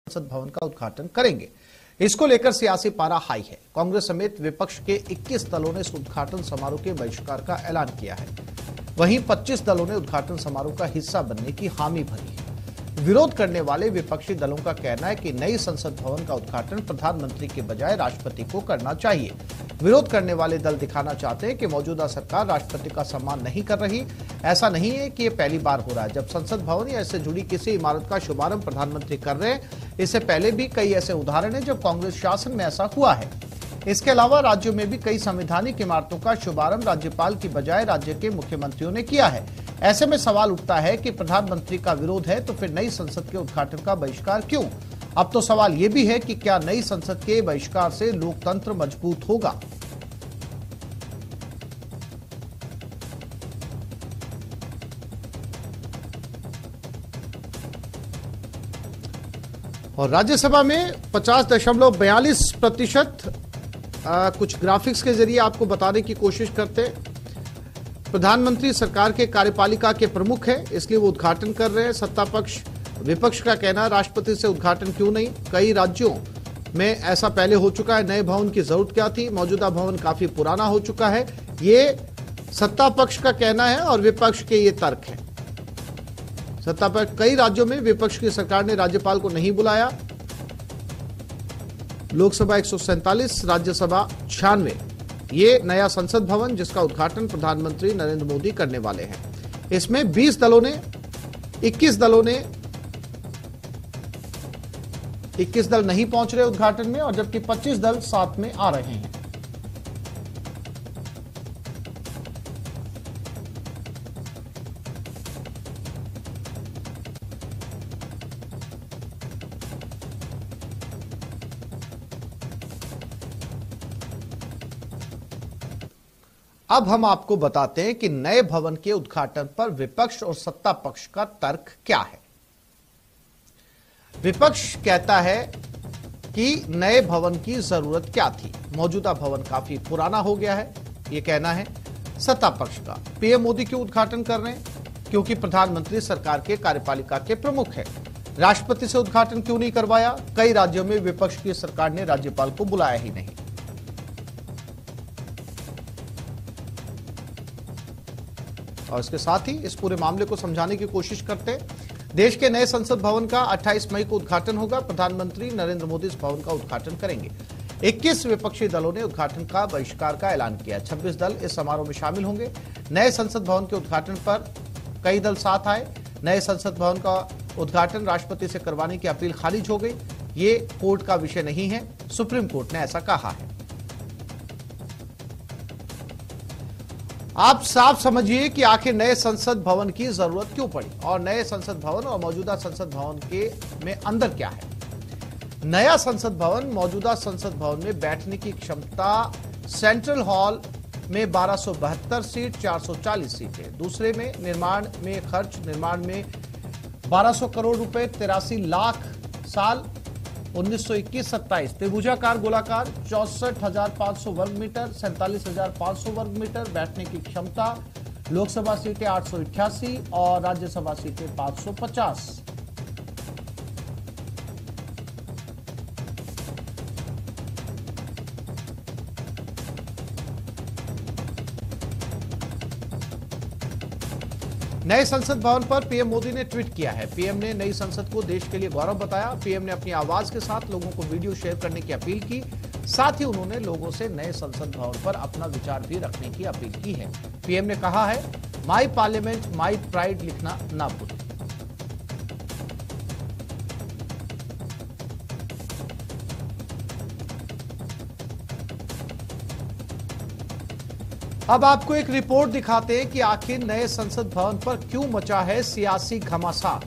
संसद भवन का उद्घाटन करेंगे। इसको लेकर सियासी पारा हाई है। कांग्रेस समेत विपक्ष के 21 दलों ने इस उद्घाटन समारोह के बहिष्कार का ऐलान किया है। वहीं 25 दलों ने उद्घाटन समारोह का हिस्सा बनने की हामी भरी है। विरोध करने वाले विपक्षी दलों का कहना है कि नई संसद भवन का उद्घाटन प्रधानमंत्री के बजाय राष्ट्रपति को करना चाहिए। विरोध करने वाले दल दिखाना चाहते हैं कि मौजूदा सरकार राष्ट्रपति का सम्मान नहीं कर रही। ऐसा नहीं है कि ये पहली बार हो रहा है जब संसद भवन या इससे जुड़ी किसी इमारत का शुभारंभ प्रधानमंत्री कर रहे हैं। इससे पहले भी कई ऐसे उदाहरण हैं जब कांग्रेस शासन में ऐसा हुआ है। इसके अलावा राज्यों में भी कई संवैधानिक इमारतों का शुभारंभ राज्यपाल की बजाय राज्य के मुख्यमंत्रियों ने किया है। ऐसे में सवाल उठता है कि प्रधानमंत्री का विरोध है तो फिर नई संसद के उद्घाटन का बहिष्कार क्यों? अब तो सवाल यह भी है कि क्या नई संसद के बहिष्कार से लोकतंत्र मजबूत होगा? और राज्यसभा में 50.42% कुछ ग्राफिक्स के जरिए आपको बताने की कोशिश करते हैं। प्रधानमंत्री सरकार के कार्यपालिका के प्रमुख है, इसलिए वो उद्घाटन कर रहे हैं। सत्ता पक्ष विपक्ष का कहना है राष्ट्रपति से उद्घाटन क्यों नहीं? कई राज्यों में ऐसा पहले हो चुका है। नए भवन की जरूरत क्या थी? मौजूदा भवन काफी पुराना हो चुका है। ये सत्ता पक्ष का कहना है और विपक्ष के ये तर्क है। सत्ता पक्ष कई राज्यों में विपक्ष की सरकार ने राज्यपाल को नहीं बुलाया। लोकसभा 147, राज्यसभा 96। ये नया संसद भवन जिसका उद्घाटन प्रधानमंत्री नरेंद्र मोदी करने वाले हैं। इसमें 21 दलों ने 21 दल नहीं पहुंच रहे उद्घाटन में और जबकि 25 दल साथ में आ रहे हैं। अब हम आपको बताते हैं कि नए भवन के उद्घाटन पर विपक्ष और सत्ता पक्ष का तर्क क्या है। विपक्ष कहता है कि नए भवन की जरूरत क्या थी? मौजूदा भवन काफी पुराना हो गया है, यह कहना है सत्ता पक्ष का। पीएम मोदी क्यों उद्घाटन कर रहे हैं? क्योंकि प्रधानमंत्री सरकार के कार्यपालिका के प्रमुख है। राष्ट्रपति से उद्घाटन क्यों नहीं करवाया? कई राज्यों में विपक्ष की सरकार ने राज्यपाल को बुलाया ही नहीं। और इसके साथ ही इस पूरे मामले को समझाने की कोशिश करते हैं। देश के नए संसद भवन का 28 मई को उद्घाटन होगा। प्रधानमंत्री नरेंद्र मोदी इस भवन का उद्घाटन करेंगे। 21 विपक्षी दलों ने उद्घाटन का बहिष्कार का ऐलान किया। 26 दल इस समारोह में शामिल होंगे। नए संसद भवन के उद्घाटन पर कई दल साथ आए। नए संसद भवन का उद्घाटन राष्ट्रपति से करवाने की अपील खारिज हो गई। ये कोर्ट का विषय नहीं है, सुप्रीम कोर्ट ने ऐसा कहा है। आप साफ समझिए कि आखिर नए संसद भवन की जरूरत क्यों पड़ी और नए संसद भवन और मौजूदा संसद भवन के में अंदर क्या है। नया संसद भवन मौजूदा संसद भवन में बैठने की क्षमता सेंट्रल हॉल में 1272 सीट 440 सीटें। दूसरे में निर्माण में 1200 करोड़ रुपए 83 लाख साल 1921-27। त्रिभुजाकार गोलाकार 64,500 वर्ग मीटर 47,500 वर्ग मीटर। बैठने की क्षमता लोकसभा सीटें 888 और राज्यसभा सीटें 550। नए संसद भवन पर पीएम मोदी ने ट्वीट किया है। पीएम ने नई संसद को देश के लिए गौरव बताया। पीएम ने अपनी आवाज के साथ लोगों को वीडियो शेयर करने की अपील की। साथ ही उन्होंने लोगों से नए संसद भवन पर अपना विचार भी रखने की अपील की है। पीएम ने कहा है, माई पार्लियामेंट माई प्राइड लिखना ना भूलें। अब आपको एक रिपोर्ट दिखाते हैं कि आखिर नए संसद भवन पर क्यों मचा है सियासी घमासान।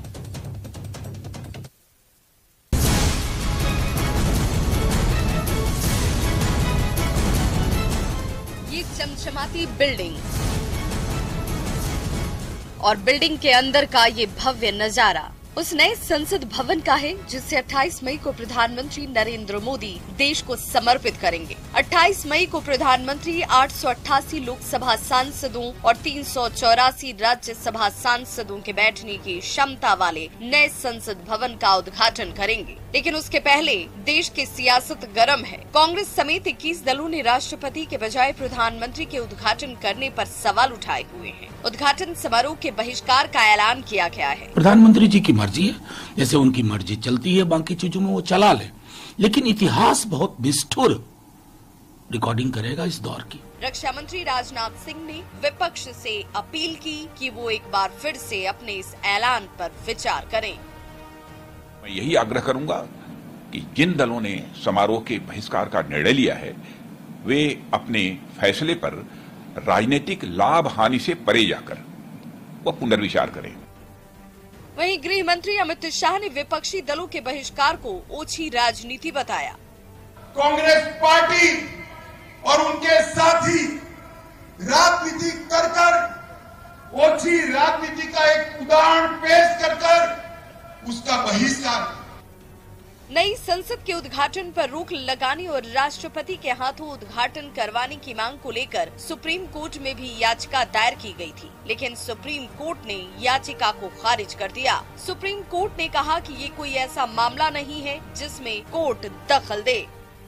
ये चमचमाती बिल्डिंग और बिल्डिंग के अंदर का ये भव्य नजारा उस नए संसद भवन का है जिसे 28 मई को प्रधानमंत्री नरेंद्र मोदी देश को समर्पित करेंगे। 28 मई को प्रधानमंत्री 888 लोकसभा सांसदों और 384 राज्यसभा सांसदों के बैठने की क्षमता वाले नए संसद भवन का उद्घाटन करेंगे। लेकिन उसके पहले देश की सियासत गर्म है। कांग्रेस समेत 21 दलों ने राष्ट्रपति के बजाय प्रधानमंत्री के उद्घाटन करने पर सवाल उठाए हुए हैं। उद्घाटन समारोह के बहिष्कार का ऐलान किया गया है। प्रधानमंत्री जी की मर्जी है, जैसे उनकी मर्जी चलती है, बाकी चीजों में वो चला ले, लेकिन इतिहास बहुत निष्ठुर रिकॉर्डिंग करेगा इस दौर की। रक्षा मंत्री राजनाथ सिंह ने विपक्ष से अपील की कि वो एक बार फिर से अपने इस ऐलान पर विचार करें। मैं यही आग्रह करूंगा कि जिन दलों ने समारोह के बहिष्कार का निर्णय लिया है वे अपने फैसले पर राजनीतिक लाभ हानि से परे जाकर वो पुनर्विचार करें। वहीं गृह मंत्री अमित शाह ने विपक्षी दलों के बहिष्कार को ओछी राजनीति बताया। कांग्रेस पार्टी और उनके साथी राजनीति कर ओछी राजनीति का एक उदाहरण पेश कर उसका बहिष्कार। नई संसद के उद्घाटन पर रोक लगाने और राष्ट्रपति के हाथों उद्घाटन करवाने की मांग को लेकर सुप्रीम कोर्ट में भी याचिका दायर की गई थी, लेकिन सुप्रीम कोर्ट ने याचिका को खारिज कर दिया। सुप्रीम कोर्ट ने कहा कि ये कोई ऐसा मामला नहीं है जिसमें कोर्ट दखल दे।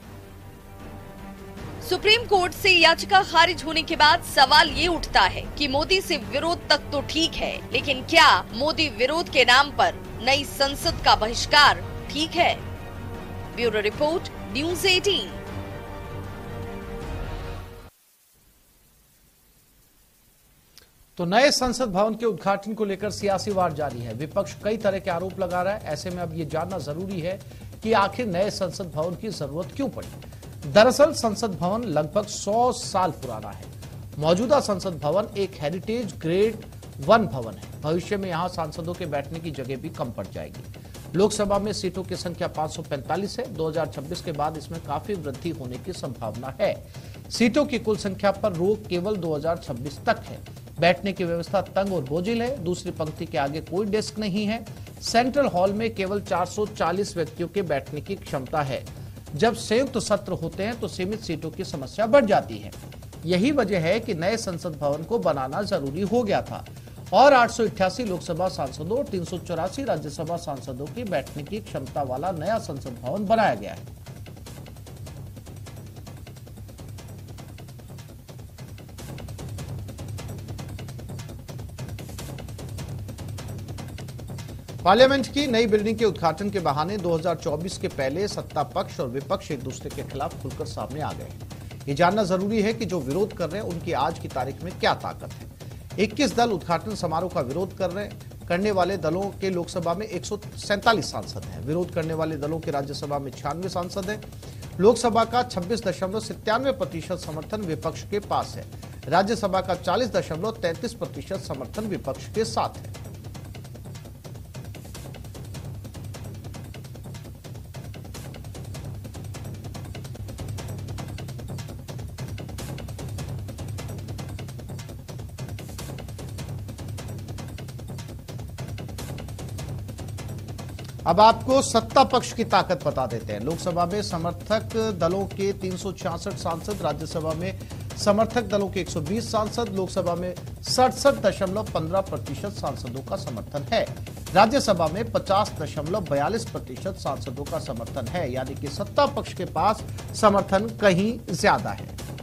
सुप्रीम कोर्ट से याचिका खारिज होने के बाद सवाल ये उठता है कि मोदी से विरोध तक तो ठीक है, लेकिन क्या मोदी विरोध के नाम पर नई संसद का बहिष्कार ठीक है? Bureau report, news 18। तो नए संसद भवन के उद्घाटन को लेकर सियासी वार जारी है। विपक्ष कई तरह के आरोप लगा रहा है। ऐसे में अब ये जानना जरूरी है कि आखिर नए संसद भवन की जरूरत क्यों पड़ी। दरअसल संसद भवन लगभग 100 साल पुराना है। मौजूदा संसद भवन एक हेरिटेज ग्रेड 1 भवन है। भविष्य में यहां सांसदों के बैठने की जगह भी कम पड़ जाएगी। लोकसभा में सीटों की संख्या 545 है। 2026 के बाद इसमें काफी वृद्धि होने की संभावना है। सीटों की कुल संख्या पर रोक केवल 2026 तक है। बैठने की व्यवस्था तंग और बोझिल है। दूसरी पंक्ति के आगे कोई डेस्क नहीं है। सेंट्रल हॉल में केवल 440 व्यक्तियों के बैठने की क्षमता है। जब संयुक्त सत्र होते हैं तो सीमित सीटों की समस्या बढ़ जाती है। यही वजह है कि नए संसद भवन को बनाना जरूरी हो गया था और 888 लोकसभा सांसदों और 384 राज्यसभा सांसदों की बैठने की क्षमता वाला नया संसद भवन बनाया गया है। पार्लियामेंट की नई बिल्डिंग के उद्घाटन के बहाने 2024 के पहले सत्ता पक्ष और विपक्ष एक दूसरे के खिलाफ खुलकर सामने आ गए हैं। ये जानना जरूरी है कि जो विरोध कर रहे हैं उनकी आज की तारीख में क्या ताकत है। 21 दल उद्घाटन समारोह का विरोध करने वाले दलों के लोकसभा में 147 सांसद हैं। विरोध करने वाले दलों के राज्यसभा में 96 सांसद हैं। लोकसभा का 26.97% समर्थन विपक्ष के पास है। राज्यसभा का 40.33% समर्थन विपक्ष के साथ है। अब आपको सत्ता पक्ष की ताकत बता देते हैं। लोकसभा में समर्थक दलों के 366 सांसद, राज्यसभा में समर्थक दलों के 120 सांसद, लोकसभा में 67.15% सांसदों का समर्थन है। राज्यसभा में 50.42% सांसदों का समर्थन है। यानी कि सत्ता पक्ष के पास समर्थन कहीं ज्यादा है।